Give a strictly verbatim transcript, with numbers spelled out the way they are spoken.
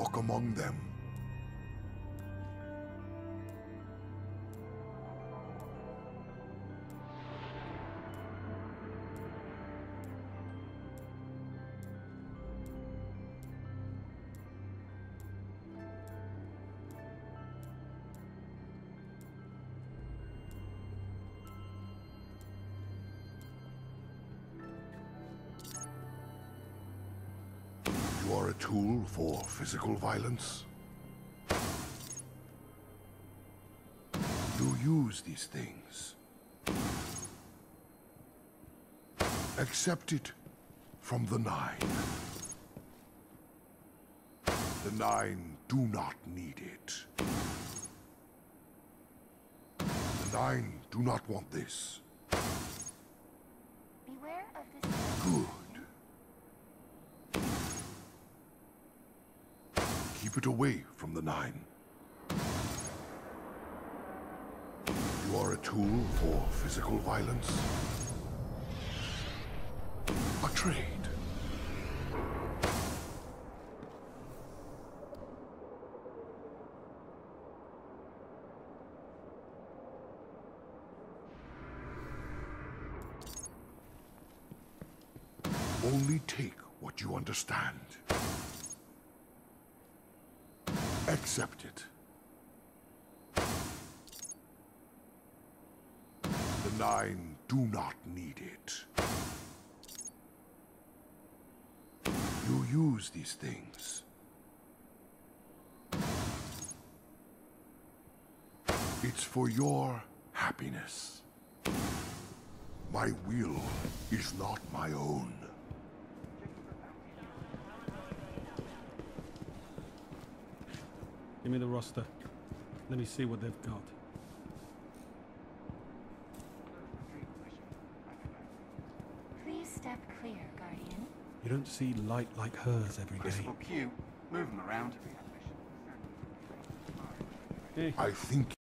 walk among them. You are a tool for physical violence. You use these things. Accept it from the Nine. The Nine do not need it. The Nine do not want this. Beware of this. Good. Keep it away from the Nine. You are a tool for physical violence. A trade. Only take what you understand. Accept it. The Nine do not need it. You use these things. It's for your happiness. My will is not my own. Give me the roster. Let me see what they've got. Please step clear, Guardian. You don't see light like hers every day. Crystal cute. Move them around. Hey. I think